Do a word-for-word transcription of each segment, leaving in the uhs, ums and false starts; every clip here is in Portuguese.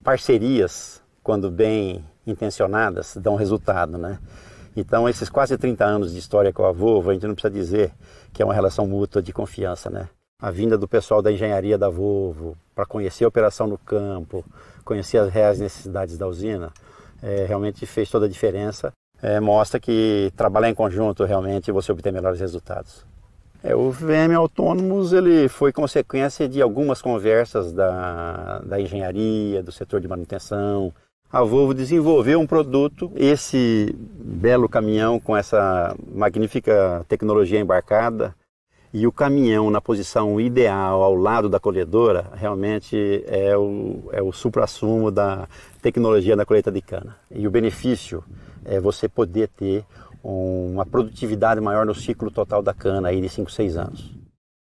Parcerias, quando bem intencionadas, dão resultado, né? Então, esses quase trinta anos de história com a Volvo, a gente não precisa dizer que é uma relação mútua de confiança, né? A vinda do pessoal da engenharia da Volvo para conhecer a operação no campo, conhecer as reais necessidades da usina, é, realmente fez toda a diferença. É, mostra que trabalhar em conjunto realmente você obtém melhores resultados. É, o V M Autônomos ele foi consequência de algumas conversas da, da engenharia, do setor de manutenção. A Volvo desenvolveu um produto, esse belo caminhão com essa magnífica tecnologia embarcada, e o caminhão na posição ideal ao lado da colhedora realmente é o, é o suprassumo da tecnologia da colheita de cana. E o benefício é você poder ter uma produtividade maior no ciclo total da cana aí de cinco, seis anos.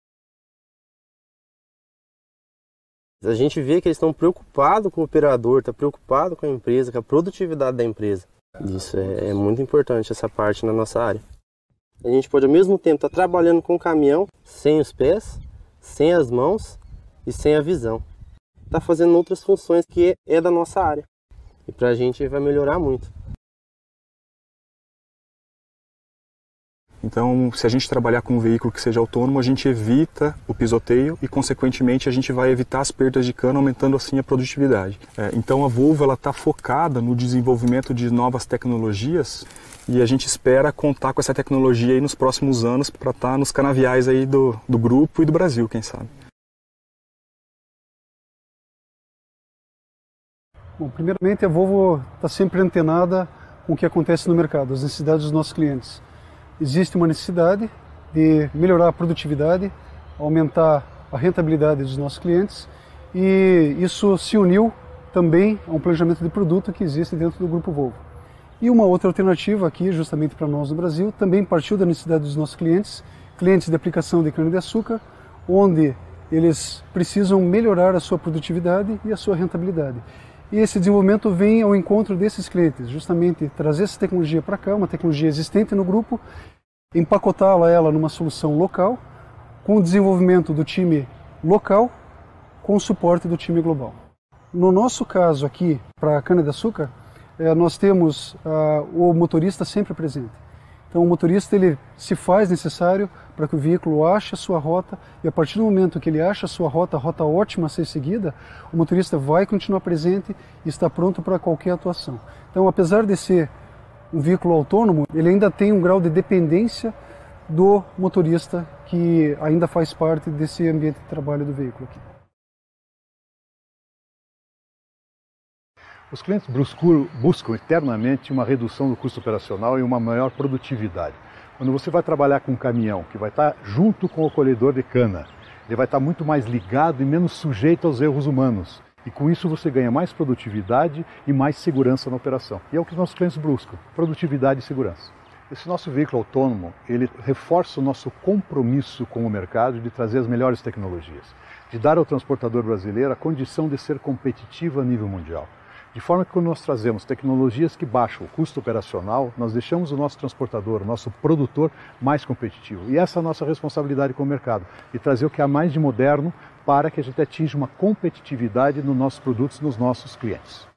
A gente vê que eles estão preocupados com o operador, está preocupado com a empresa, com a produtividade da empresa. Isso é, é muito importante, essa parte na nossa área. A gente pode ao mesmo tempo estar trabalhando com o caminhão, sem os pés, sem as mãos e sem a visão. Está fazendo outras funções que é da nossa área. E para a gente vai melhorar muito. Então, se a gente trabalhar com um veículo que seja autônomo, a gente evita o pisoteio e, consequentemente, a gente vai evitar as perdas de cana, aumentando assim a produtividade. É, então, a Volvo está focada no desenvolvimento de novas tecnologias e a gente espera contar com essa tecnologia aí nos próximos anos para estar tá nos canaviais aí do, do grupo e do Brasil, quem sabe. Bom, primeiramente, a Volvo está sempre antenada com o que acontece no mercado, as necessidades dos nossos clientes. Existe uma necessidade de melhorar a produtividade, aumentar a rentabilidade dos nossos clientes e isso se uniu também a um planejamento de produto que existe dentro do Grupo Volvo. E uma outra alternativa aqui, justamente para nós no Brasil, também partiu da necessidade dos nossos clientes, clientes de aplicação de cana-de-açúcar, onde eles precisam melhorar a sua produtividade e a sua rentabilidade. E esse desenvolvimento vem ao encontro desses clientes, justamente trazer essa tecnologia para cá, uma tecnologia existente no grupo, empacotá-la ela numa solução local, com o desenvolvimento do time local, com o suporte do time global. No nosso caso aqui, para a cana-de-açúcar, nós temos uh, o motorista sempre presente. Então o motorista ele se faz necessário para que o veículo ache a sua rota e a partir do momento que ele acha a sua rota, a rota ótima a ser seguida, o motorista vai continuar presente e está pronto para qualquer atuação. Então, apesar de ser um veículo autônomo, ele ainda tem um grau de dependência do motorista que ainda faz parte desse ambiente de trabalho do veículo aqui. Os clientes buscam eternamente uma redução do custo operacional e uma maior produtividade. Quando você vai trabalhar com um caminhão que vai estar junto com o colhedor de cana, ele vai estar muito mais ligado e menos sujeito aos erros humanos. E com isso você ganha mais produtividade e mais segurança na operação. E é o que os nossos clientes buscam, produtividade e segurança. Esse nosso veículo autônomo, ele reforça o nosso compromisso com o mercado de trazer as melhores tecnologias, de dar ao transportador brasileiro a condição de ser competitivo a nível mundial. De forma que quando nós trazemos tecnologias que baixam o custo operacional, nós deixamos o nosso transportador, o nosso produtor mais competitivo. E essa é a nossa responsabilidade com o mercado, de trazer o que há mais de moderno para que a gente atinja uma competitividade nos nossos produtos, nos nossos clientes.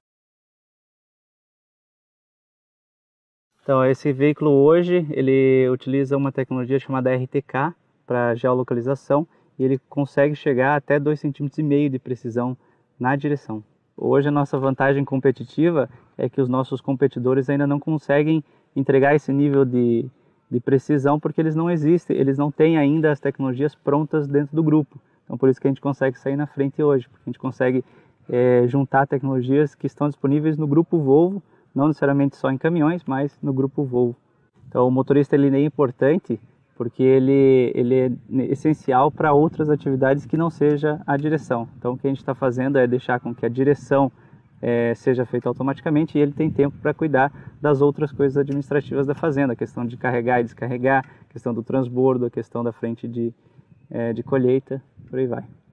Então, esse veículo hoje, ele utiliza uma tecnologia chamada R T K para geolocalização e ele consegue chegar até dois vírgula cinco centímetros de precisão na direção. Hoje a nossa vantagem competitiva é que os nossos competidores ainda não conseguem entregar esse nível de, de precisão porque eles não existem, eles não têm ainda as tecnologias prontas dentro do grupo. Então por isso que a gente consegue sair na frente hoje, porque a gente consegue é, juntar tecnologias que estão disponíveis no Grupo Volvo, não necessariamente só em caminhões, mas no Grupo Volvo. Então o motorista ele é importante porque ele, ele é essencial para outras atividades que não seja a direção. Então o que a gente está fazendo é deixar com que a direção é, seja feita automaticamente e ele tem tempo para cuidar das outras coisas administrativas da fazenda, a questão de carregar e descarregar, a questão do transbordo, a questão da frente de, é, de colheita, por aí vai.